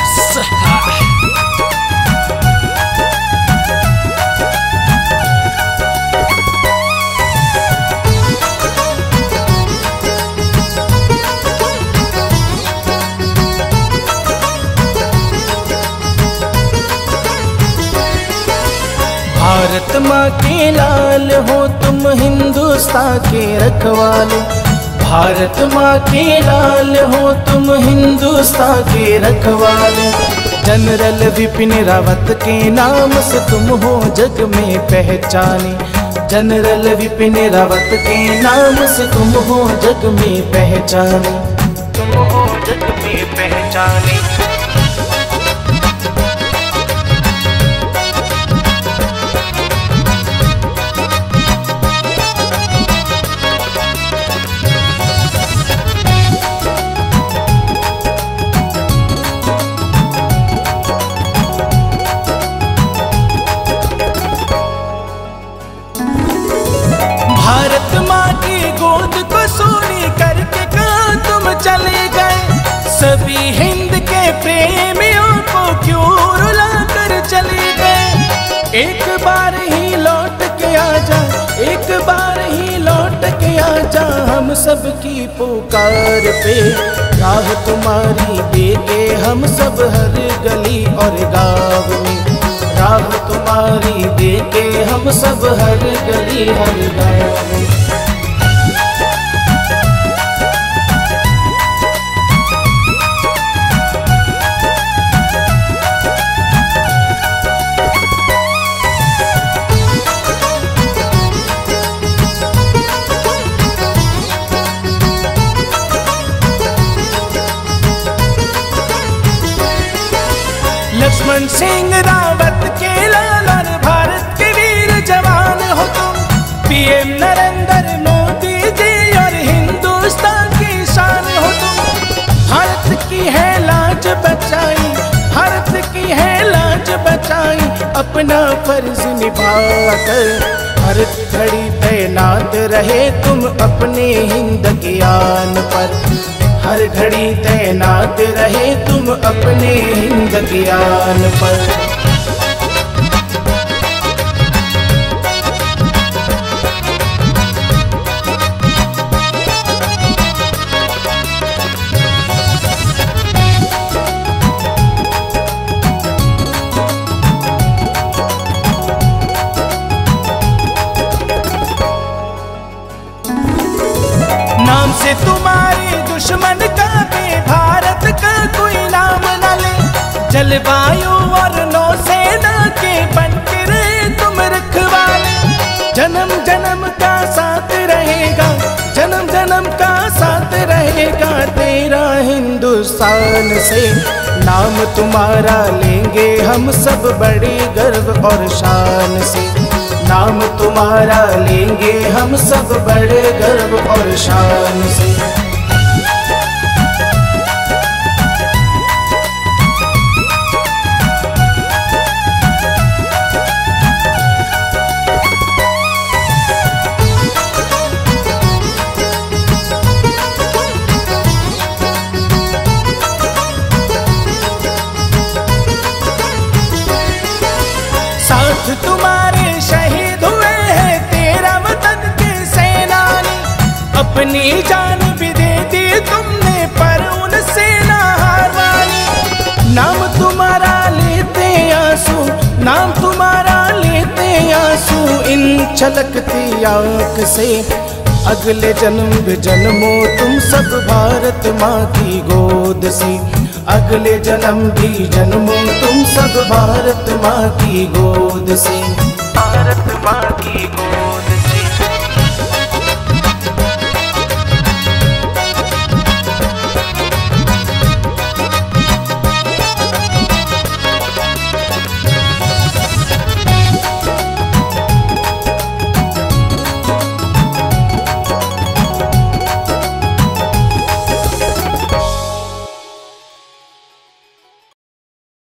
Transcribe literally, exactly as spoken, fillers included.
भारत माँ के लाल हो तुम हिंदुस्तान के रखवाले, भारत माँ के लाल हो तुम हिंदुस्तान के रखवाले। जनरल विपिन रावत के नाम से तुम हो जग में पहचाने, जनरल विपिन रावत के नाम से तुम हो जग में पहचाने, तुम हो जग में पहचाने। भारत माँ की गोद को सोनी करके कहाँ तुम चले गए, सभी हिंद के प्रेमियों को क्यों रुला कर चले गए। एक बार ही लौट के आजा, एक बार ही लौट के आजा, हम सब की पुकार पे राह तुम्हारी देखे हम सब हर गली और गाँव में, राह तुम्हारी देखे हम सब हर गली हर गाँव में। लक्ष्मण सिंह रावत के लाल और भारत के वीर जवान हो तुम, पीएम नरेंद्र मोदी जी और हिंदुस्तान की शान हो तुम। भारत की है लाज बचाई, भारत की है लाज बचाई, अपना फर्ज निभाकर हर घड़ी तैनात रहे तुम अपने हिंद के आन पर, हर घड़ी तैनात रहे तुम अपने हिंद के आन पर। नाम से तुम्हारे दुश्मन का भी भारत का कोई नाम न ले, जलवायु और नौसेना के बनके रहे तुम रखवाले। जन्म जन्म का साथ रहेगा, जन्म जन्म का साथ रहेगा तेरा हिंदुस्तान से, नाम तुम्हारा लेंगे हम सब बड़े गर्व और शान से, नाम तुम्हारा लेंगे हम सब बड़े गर्व और शान से। साथ तुम्हारे शहीद हुए हैं तेरा वतन के सेनानी, अपनी जान भी दे दी तुमने पर उनसे ना हार मानी। नाम तुम्हारा लेते आंसू, नाम तुम्हारा लेते आंसू, इन छलकती आँख से अगले जन्म भी जन्मो तुम सब भारत माँ की गोद से, अगले जन्म भी जन्मो तुम सब भारत माँ की गोद से, भारत माँ की गोद।